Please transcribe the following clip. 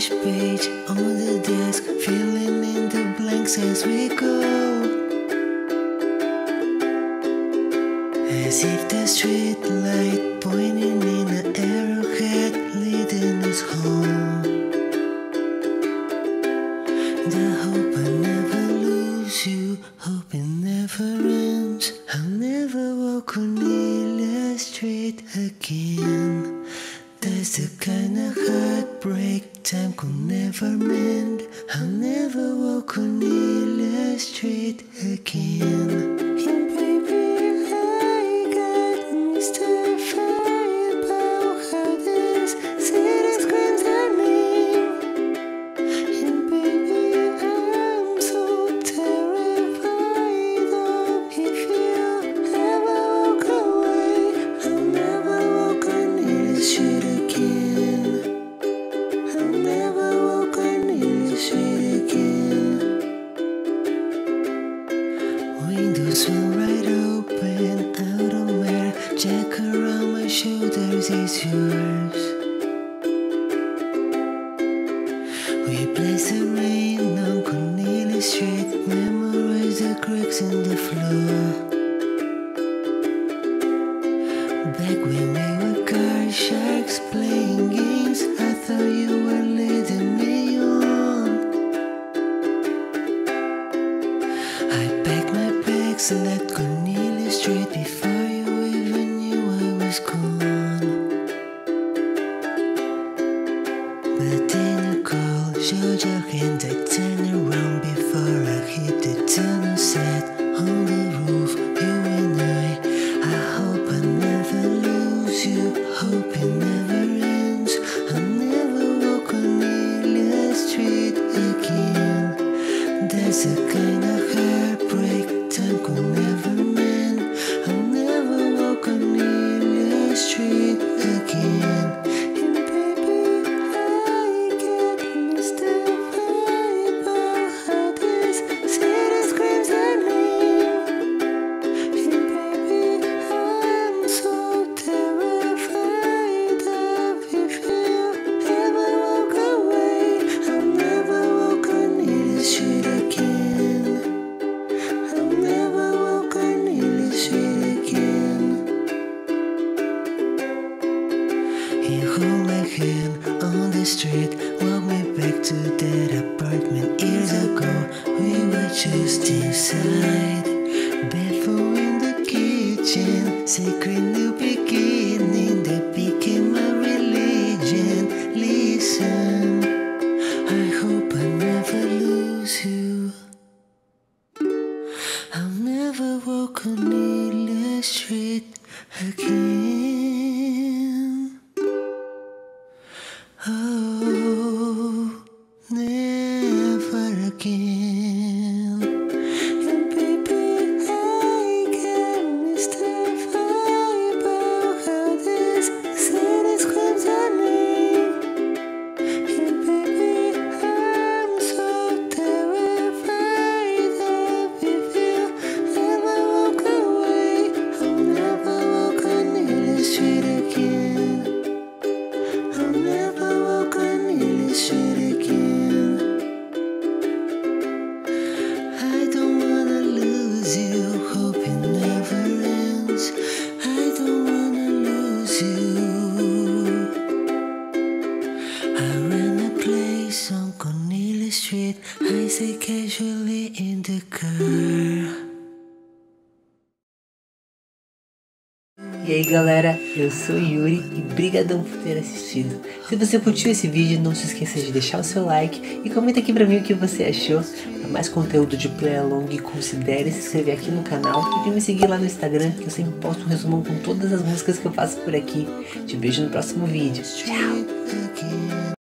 fresh page on the desk, filling in the blanks as we go. As if the street light pointing in an arrowhead leading us home. The hope I never lose you, hope it never ends. I'll never walk Cornelia Street again. That's the kind of heartbreak time could never mend. I'll never walk Cornelia Street again. And baby, I got mystified about how this city screams our name. And baby, I'm so terrified of if you ever walk away. I'll never walk Cornelia Street again. I'll never walk Cornelia Street again. Windows were right open, out of where Jack around my shoulders is yours. We place the rain on Cornelia Street, memorize the cracks in the floor. Back when we were card sharks playing games, I thought you were leading me on. I packed my bags and left Cornelia Street before you even knew I was gone. But then you called, showed your hand, I turned around before I hit the tunnel set on the roof. You and I hope I never lose you, hope it never ends. I'll never walk Cornelia Street again. That's the kind of heartbreak time could never mend. I'll never walk Cornelia Street again. And baby, I get mystified about how this city screams our name. And baby, I'm so terrified of if you ever walk away. I'll never walk Cornelia Street again. I'll never walk Cornelia Street again. You hold my hand on the street, walk me back to that apartment years ago. We were just inside, barefoot in the kitchen, sacred new beginning that became my religion. Listen, I hope I never lose you. I'll never walk Cornelia Street again. Oh, never again. And baby, I get mystified about how this city screams our name. And baby, I'm so terrified of if you ever walk away. I'll never walk Cornelia Street again. I'll never walk Cornelia Street again. I don't wanna lose you, hope it never ends. I don't wanna lose you. I ran a place on Cornelia Street, I say casually in the car. E aí galera, eu sou Yuri e brigadão por ter assistido. Se você curtiu esse vídeo, não se esqueça de deixar o seu like e comenta aqui pra mim o que você achou. Para mais conteúdo de play along, considere se inscrever aqui no canal e de me seguir lá no Instagram, que eu sempre posto um resumão com todas as músicas que eu faço por aqui. Te vejo no próximo vídeo. Tchau!